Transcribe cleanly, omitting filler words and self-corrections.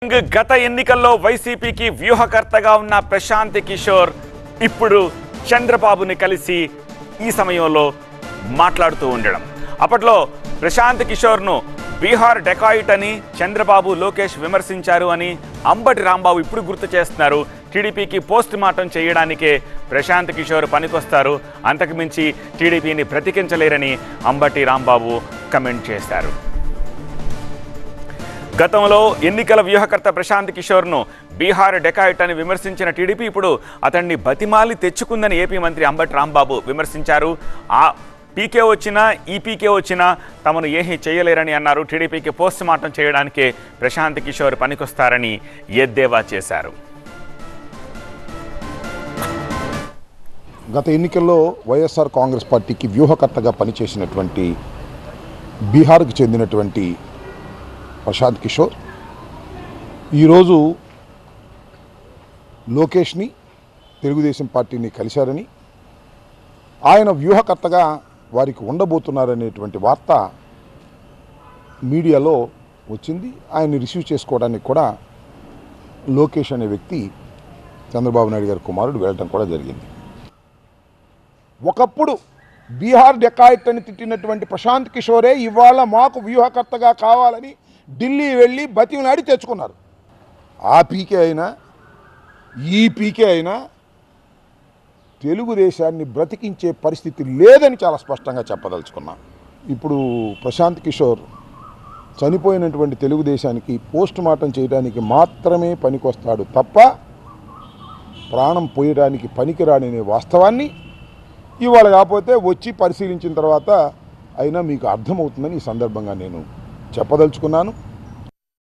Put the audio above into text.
Shocking గత ఎన్నికల్లో వైసీపీకి వ్యూహకర్తగా ఉన్న ప్రశాంత్ కిషోర్ ఇప్పుడు చంద్రబాబుని కలిసి ఈ సమయంలో మాట్లాడుతూ ఉండడం. అప్పట్లో ప్రశాంత్ కిషోర్ను బీహార్ డెకాయిట్ అని చంద్రబాబు లోకేష్ విమర్శించారు అని అంబటి రాంబాబు ఇప్పుడు గుర్తు చేస్తున్నారు. టీడీపీకి పోస్ట్ మార్టం చేయడానికే ప్రశాంత్ కిషోర్ పనికొస్తారు, అంతకుమించి టీడీపీని బ్రతికించలేరని అంబటి రాంబాబు కమెంట్ చేశారు. గతంలో ఎన్నికల వ్యూహకర్త ప్రశాంత్ కిషోర్ను బీహార్ డెకాయిట్ అని విమర్శించిన టీడీపీ ఇప్పుడు అతన్ని బతిమాలి తెచ్చుకుందని ఏపీ మంత్రి అంబటి రాంబాబు విమర్శించారు. ఆ పీకే వచ్చినా ఈ పీకే వచ్చినా తమను ఏమీ చేయలేరని అన్నారు. టీడీపీకి పోస్ట్ మార్టం చేయడానికే ప్రశాంత్ కిషోర్ పనికొస్తారని ఎద్దేవా చేశారు. గత ఎన్నికల్లో వైఎస్ఆర్ కాంగ్రెస్ పార్టీకి వ్యూహకర్తగా పనిచేసినటువంటి బీహార్కి చెందినటువంటి ప్రశాంత్ కిషోర్ ఈరోజు లోకేష్ని తెలుగుదేశం పార్టీని కలిశారని, ఆయన వ్యూహకర్తగా వారికి ఉండబోతున్నారనేటువంటి వార్త మీడియాలో వచ్చింది. ఆయన్ని రిసీవ్ చేసుకోవడానికి కూడా లోకేష్ అనే వ్యక్తి చంద్రబాబు నాయుడు గారి కుమారుడు వెళ్ళటం కూడా జరిగింది. ఒకప్పుడు బీహార్ డెకాయిట్ అని తిట్టినటువంటి ప్రశాంత్ కిషోరే ఇవాళ మాకు వ్యూహకర్తగా కావాలని ఢిల్లీ వెళ్ళి బతిమలాడి తెచ్చుకున్నారు. ఆ పీకే అయినా ఈ పీకే అయినా తెలుగుదేశాన్ని బ్రతికించే పరిస్థితి లేదని చాలా స్పష్టంగా చెప్పదలుచుకున్నాం. ఇప్పుడు ప్రశాంత్ కిషోర్ చనిపోయినటువంటి తెలుగుదేశానికి పోస్ట్ మార్టం చేయడానికి మాత్రమే పనికొస్తాడు తప్ప ప్రాణం పోయడానికి పనికిరాడనే వాస్తవాన్ని ఇవాళ కాకపోతే వచ్చి పరిశీలించిన తర్వాత అయినా మీకు అర్థమవుతుందని ఈ సందర్భంగా నేను చెప్పదలుచుకున్నాను.